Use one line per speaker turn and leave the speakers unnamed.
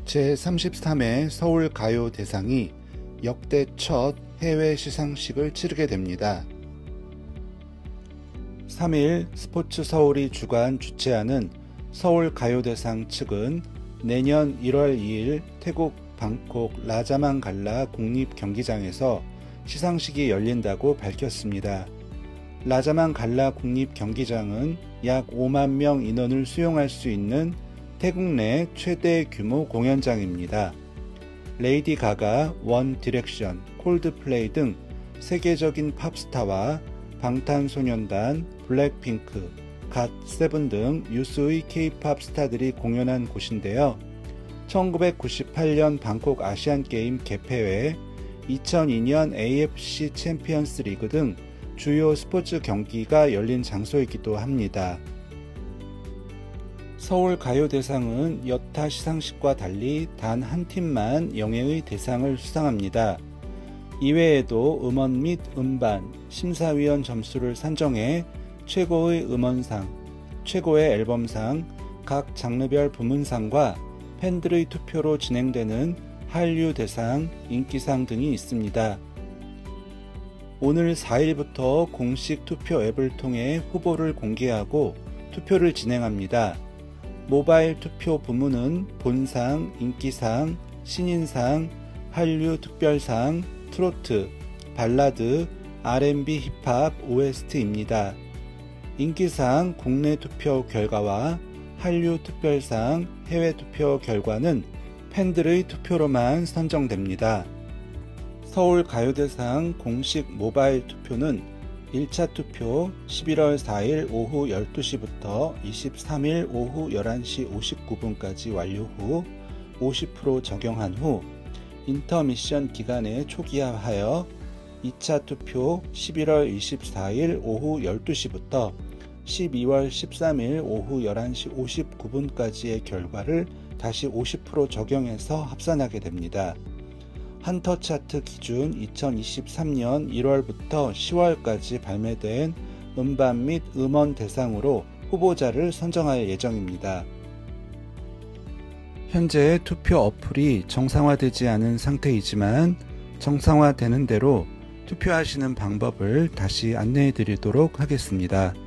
제33회 서울가요대상이 역대 첫 해외 시상식을 치르게 됩니다. 3일 스포츠서울이 주관 주최하는 서울가요대상 측은 내년 1월 2일 태국 방콕 라자망갈라 국립경기장에서 시상식이 열린다고 밝혔습니다. 라자망갈라 국립경기장은 약 5만 명 인원을 수용할 수 있는 태국 내 최대 규모 공연장입니다. 레이디 가가, 원 디렉션, 콜드플레이 등 세계적인 팝스타와 방탄소년단, 블랙핑크, 갓세븐 등 유수의 K-팝 스타들이 공연한 곳인데요. 1998년 방콕 아시안게임 개폐회, 2002년 AFC 챔피언스 리그 등 주요 스포츠 경기가 열린 장소이기도 합니다. 서울가요대상은 여타 시상식과 달리 단 한 팀만 영예의 대상을 수상합니다. 이외에도 음원 및 음반, 심사위원 점수를 산정해 최고의 음원상, 최고의 앨범상, 각 장르별 부문상과 팬들의 투표로 진행되는 한류대상, 인기상 등이 있습니다. 오늘 4일부터 공식 투표 앱을 통해 후보를 공개하고 투표를 진행합니다. 모바일 투표 부문은 본상, 인기상, 신인상, 한류 특별상, 트로트, 발라드, R&B 힙합, OST입니다. 인기상 국내 투표 결과와 한류 특별상 해외 투표 결과는 팬들의 투표로만 선정됩니다. 서울가요대상 공식 모바일 투표는 1차 투표 11월 4일 오후 12시부터 23일 오후 11시 59분까지 완료 후 50% 적용한 후 인터미션 기간에 초기화하여 2차 투표 11월 24일 오후 12시부터 12월 13일 오후 11시 59분까지의 결과를 다시 50% 적용해서 합산하게 됩니다. 한터 차트 기준 2023년 1월부터 10월까지 발매된 음반 및 음원 대상으로 후보자를 선정할 예정입니다. 현재 투표 어플이 정상화되지 않은 상태이지만 정상화되는 대로 투표하시는 방법을 다시 안내해 드리도록 하겠습니다.